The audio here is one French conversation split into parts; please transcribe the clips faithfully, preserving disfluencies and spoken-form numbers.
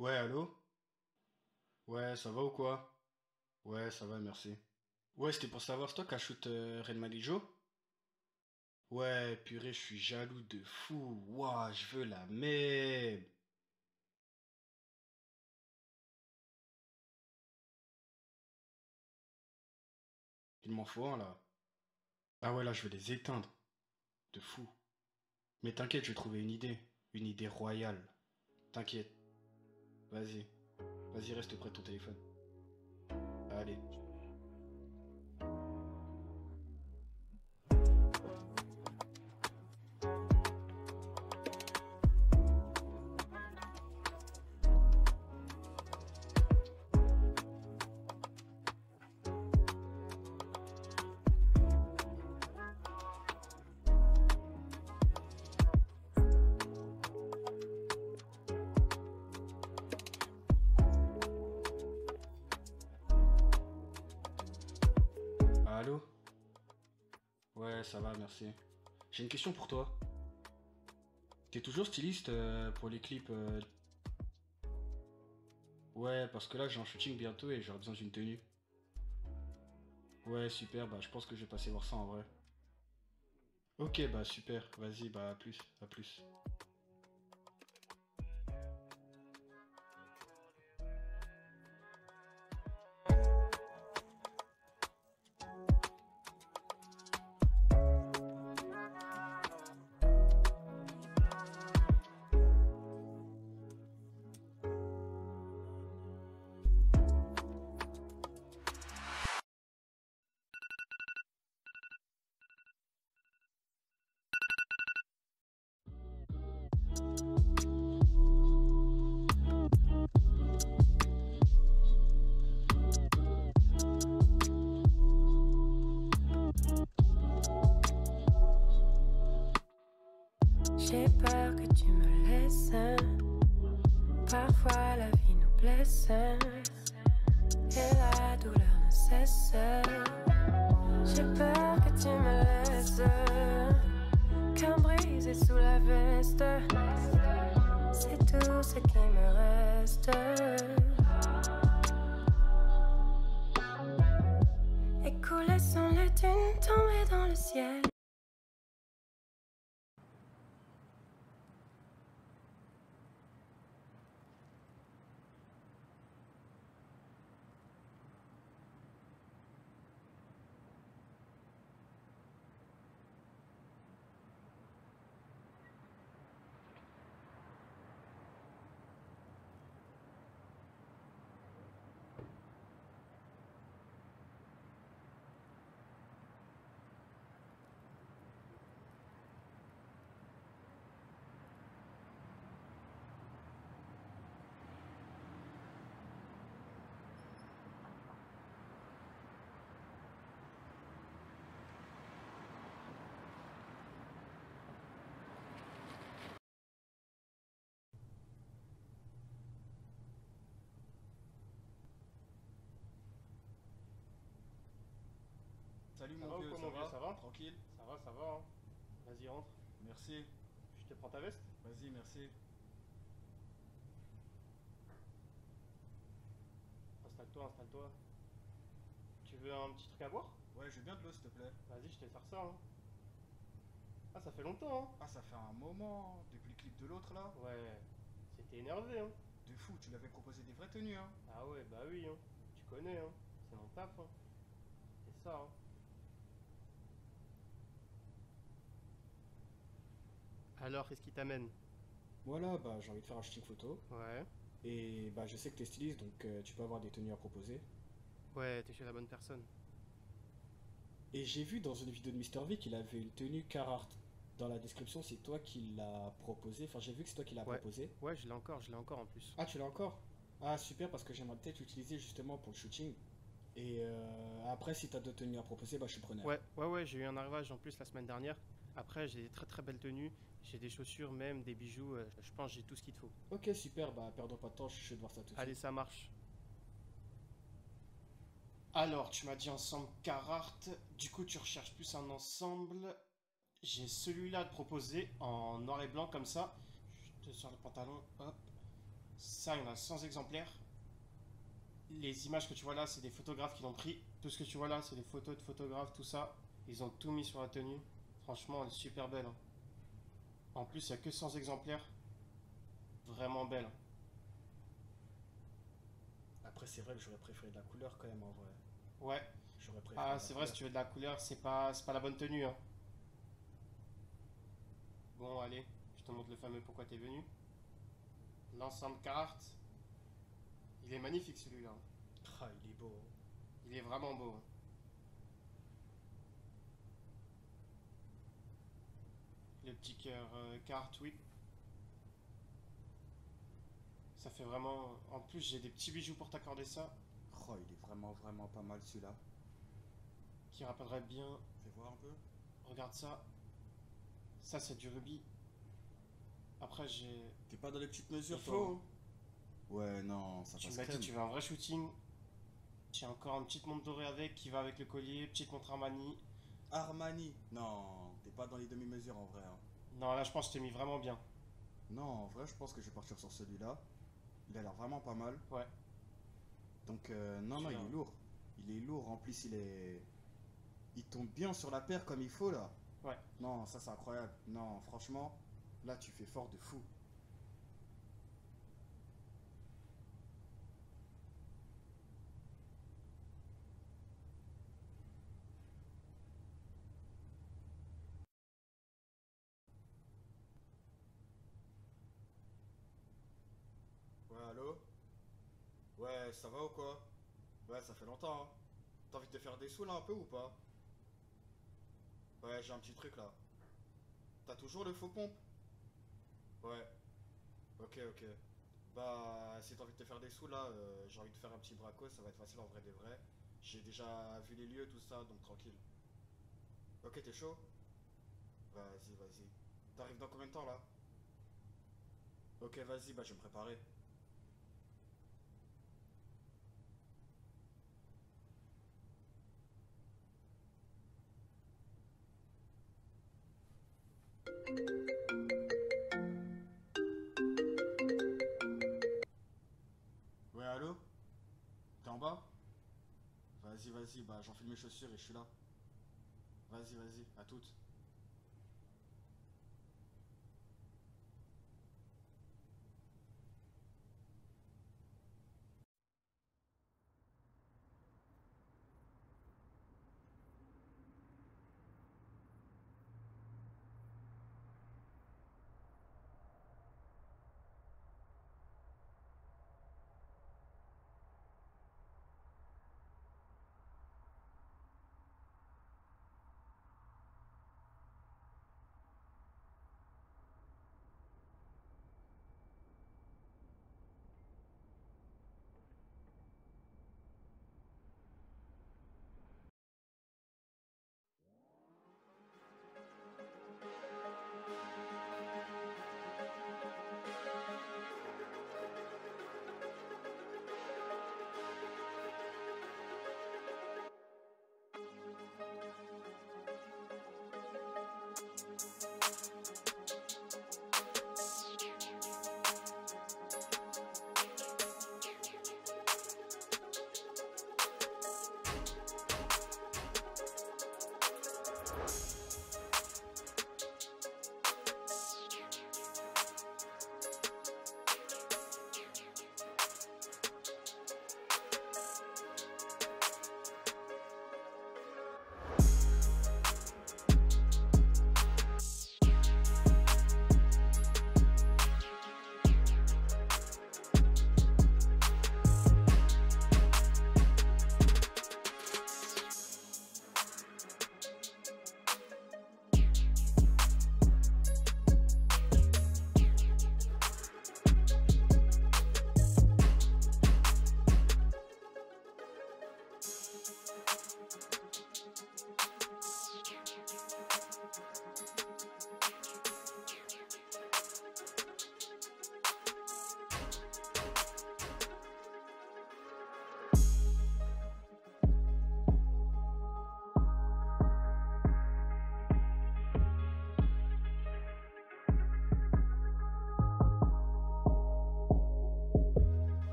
Ouais, allô? Ouais, ça va ou quoi? Ouais, ça va, merci. Ouais, c'était pour savoir, c'est toi qui as shoot euh, Red Malijo? Ouais, purée, je suis jaloux de fou. Ouah, je veux la même. Il m'en faut un là. Ah ouais, là, je vais les éteindre. De fou. Mais t'inquiète, je vais trouver une idée. Une idée royale. T'inquiète. Vas-y. Vas-y, reste près de ton téléphone. Allez. Allô? Ouais, ça va, merci. J'ai une question pour toi. T'es toujours styliste euh, pour les clips euh, Ouais, parce que là, j'ai un shooting bientôt et j'aurais besoin d'une tenue. Ouais, super, bah je pense que je vais passer voir ça en vrai. Ok, bah super, vas-y, bah à plus, à plus. J'ai peur que tu me laisses. Parfois la vie nous blesse et la douleur ne cesse. J'ai peur que tu me laisses, qu'un brisé sous la veste, c'est tout ce qui me reste. Écoulé sans les dunes tombées dans le ciel. Salut Ça mon va ou vieux, quoi ça mon vieux, va? ça va? Tranquille? Ça va, ça va, hein. Vas-y, rentre. Merci. Je te prends ta veste? Vas-y, merci. Installe-toi, installe-toi. Tu veux un petit truc à boire? Ouais, je veux bien de l'eau s'il te plaît. Vas-y, je te sers ça, hein. Ah, ça fait longtemps, Ah, ça fait un moment, depuis le clip de l'autre là. hein. Ouais, c'était énervé, hein. De fou, tu l'avais proposé des vraies tenues, hein. Ah ouais, bah oui, hein. Tu connais, hein. C'est mon taf, hein. C'est ça, hein. Alors, qu'est-ce qui t'amène? Voilà, bah j'ai envie de faire un shooting photo. Ouais. Et bah je sais que t'es styliste, donc euh, tu peux avoir des tenues à proposer. Ouais, t'es chez la bonne personne. Et j'ai vu dans une vidéo de Mister V qu'il avait une tenue Carhartt. Dans la description, c'est toi qui l'as proposé. Enfin, j'ai vu que c'est toi qui l'as Ouais. proposé. Ouais, je l'ai encore, je l'ai encore en plus. Ah, tu l'as encore? Ah, super, parce que j'aimerais peut-être l'utiliser justement pour le shooting. Et euh, après, si t'as d'autres tenues à proposer, bah je suis preneur. Ouais, ouais, ouais, j'ai eu un arrivage en plus la semaine dernière. Après, j'ai des très très belles tenues. J'ai des chaussures, même des bijoux. euh, je pense que j'ai tout ce qu'il te faut. Ok, super, bah perdons pas de temps, je suis chaud de voir ça tout de Allez, suite. ça marche. Alors, tu m'as dit ensemble Carhartt, du coup tu recherches plus un ensemble. J'ai celui-là à te proposer en noir et blanc comme ça. Je te sors le pantalon, hop. Ça, il y en a cent exemplaires. Les images que tu vois là, c'est des photographes qui l'ont pris. Tout ce que tu vois là, c'est des photos de photographes, tout ça. Ils ont tout mis sur la tenue. Franchement, elle est super belle. Hein. En plus, il n'y a que cent exemplaires. Vraiment belle. Après, c'est vrai que j'aurais préféré de la couleur quand même en vrai. Ouais. J'aurais préféré. Ah, de c'est la vrai, si couleur. tu veux de la couleur, c'est pas, c'est pas la bonne tenue. Hein. Bon, allez, je te montre le fameux pourquoi t'es venu. L'ensemble Carhartt. Il est magnifique celui-là. Ah, il est beau. Il est vraiment beau. Hein. Le petit cœur euh, Carhartt, oui. Ça fait vraiment... En plus, j'ai des petits bijoux pour t'accorder ça. Oh, il est vraiment, vraiment pas mal celui-là. Qui rappellerait bien... Fais voir un peu. Regarde ça. Ça, c'est du rubis. Après, j'ai... T'es pas dans les petites Il mesures, faut, toi? hein. Ouais, non, ça Tu passe m'as dit, crème. tu veux un vrai shooting. J'ai encore une petite montre dorée avec, qui va avec le collier. Petite montre Armani. Armani. Non, t'es pas dans les demi-mesures en vrai. Hein. Non, là, je pense que je t'ai mis vraiment bien. Non, en vrai, je pense que je vais partir sur celui-là. Il a l'air vraiment pas mal. Ouais. Donc, euh, non, non, il Celui-là. est lourd. Il est lourd. En plus, il est... Il tombe bien sur la paire comme il faut, là. Ouais. Non, ça, c'est incroyable. Non, franchement, là, tu fais fort de fou. Ouais, allô? Ouais, ça va ou quoi? Ouais, ça fait longtemps, hein. T'as envie de te faire des sous là un peu ou pas? Ouais, j'ai un petit truc là. T'as toujours le faux pompe? Ouais. Ok, ok. Bah, si t'as envie de te faire des sous là, euh, j'ai envie de faire un petit braco, ça va être facile en vrai des vrais. J'ai déjà vu les lieux, tout ça, donc tranquille. Ok, t'es chaud? Vas-y, vas-y. T'arrives dans combien de temps là? Ok, vas-y, bah je vais me préparer. Ouais, allô? T'es en bas? Vas-y, vas-y, bah j'enfile mes chaussures et je suis là. Vas-y, vas-y, à toutes.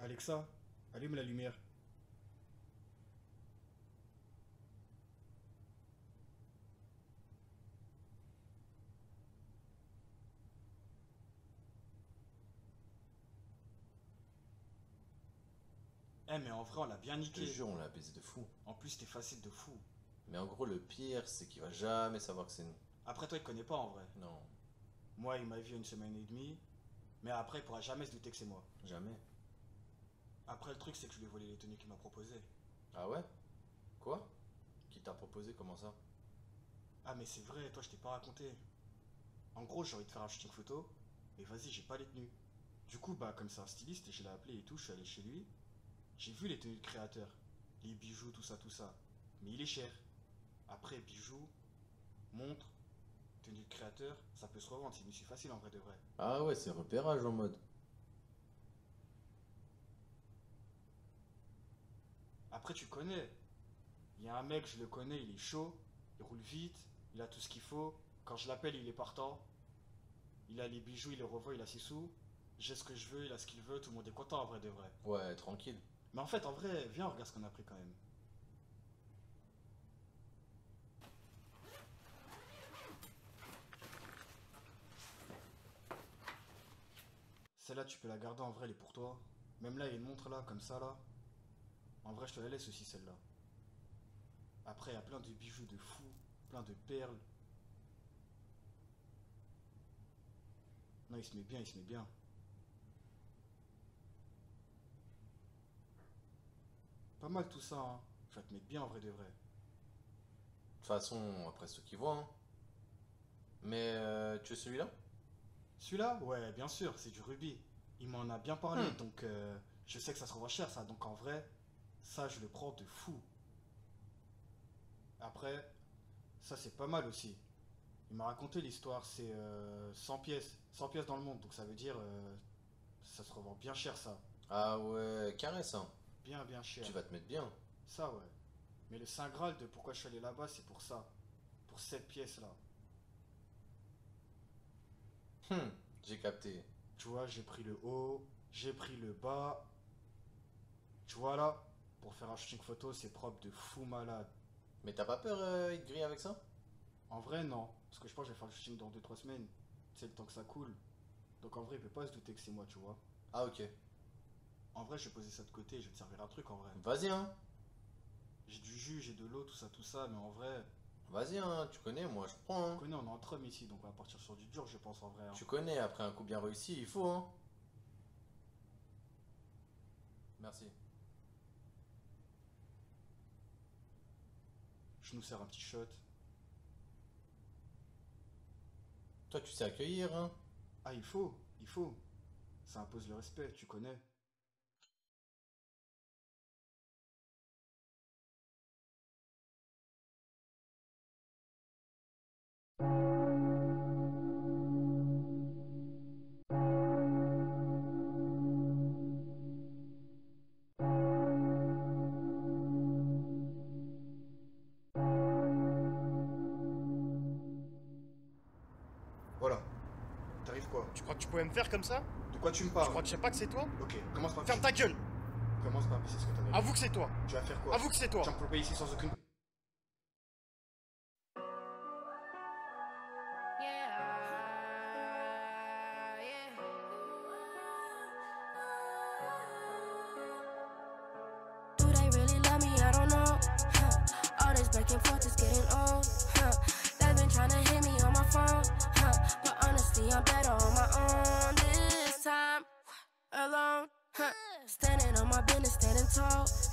Alexa, allume la lumière. Eh mais en vrai on l'a bien Je te niqué. jure, on l'a baisé de fou. En plus c'était facile de fou. Mais en gros, le pire, c'est qu'il va jamais savoir que c'est nous. Après toi il connaît pas en vrai. Non, Moi il m'a vu une semaine et demie. Mais après il pourra jamais se douter que c'est moi. jamais. Après le truc c'est que je lui ai volé les tenues qu'il m'a proposées. Ah ouais? Quoi? Qui t'a proposé, comment ça? Ah mais c'est vrai, toi je t'ai pas raconté. En gros j'ai envie de faire un shooting photo. Mais vas-y j'ai pas les tenues. Du coup bah comme c'est un styliste et je l'ai appelé et tout, je suis allé chez lui. J'ai vu les tenues de créateur. Les bijoux, tout ça, tout ça. Mais il est cher. Après bijoux, montre, tenue de créateur, ça peut se revendre, c'est une issue facile en vrai de vrai. Ah ouais, c'est repérage en mode. Après tu connais. Il y a un mec, je le connais, il est chaud, il roule vite, il a tout ce qu'il faut. Quand je l'appelle, il est partant. Il a les bijoux, il les revoit, il a ses sous. J'ai ce que je veux, il a ce qu'il veut, tout le monde est content en vrai de vrai. Ouais, tranquille. Mais en fait, en vrai, viens, on regarde ce qu'on a pris quand même. Celle-là, tu peux la garder en vrai, elle est pour toi. Même là, il y a une montre là, comme ça là. En vrai, je te la laisse aussi celle-là. Après, il y a plein de bijoux de fou, plein de perles. Non, il se met bien, il se met bien. Pas mal tout ça, hein. Je vais te mettre bien en vrai de vrai. De toute façon, après ceux qui voient, hein. Mais euh, tu veux celui-là? Celui-là? Ouais, bien sûr, c'est du rubis. Il m'en a bien parlé, Hmm. donc euh, je sais que ça se revend cher ça. Donc en vrai, ça je le prends de fou. Après, ça c'est pas mal aussi. Il m'a raconté l'histoire, c'est euh, cent pièces. cent pièces dans le monde, donc ça veut dire euh, ça se revend bien cher ça. Ah ouais, carré ça. Bien bien cher. Tu vas te mettre bien. Ça ouais. Mais le Saint Graal de pourquoi je suis allé là-bas, c'est pour ça. Pour cette pièce là. Hum, j'ai capté. Tu vois, j'ai pris le haut, j'ai pris le bas. Tu vois là, pour faire un shooting photo, c'est propre de fou malade. Mais t'as pas peur, euh, il te grille avec ça? En vrai, non. Parce que je pense que je vais faire le shooting dans deux trois semaines. C'est le temps que ça coule. Donc en vrai, il peut pas se douter que c'est moi, tu vois. Ah ok. En vrai, je vais poser ça de côté, je vais te servir un truc en vrai. Vas-y hein. J'ai du jus, j'ai de l'eau, tout ça, tout ça, mais en vrai, Vas-y hein, tu connais, moi je prends on hein. connaît, on est entre hommes ici, donc on va partir sur du dur, je pense en vrai. hein. Tu connais, après un coup bien réussi, il faut hein. Merci. Je nous sers un petit shot. Toi tu sais accueillir hein. Ah, il faut, il faut. Ça impose le respect, tu connais. Voilà. T'arrives quoi? Tu crois que tu pouvais me faire comme ça? De quoi tu me Tu parles? crois que je sais pas que c'est toi? Ok, commence par Ferme ta gueule! Commence par baisser ce que t'avais dit. Avoue que c'est toi! Tu vas faire quoi? Avoue que c'est toi! Tu emploies ici sans aucune... Do they really love me? I don't know. Huh. All this back and forth is getting old. Huh. They've been trying to hit me on my phone. Huh. But honestly, I'm better on my own this time. Alone. Huh. Standing on my business, standing tall.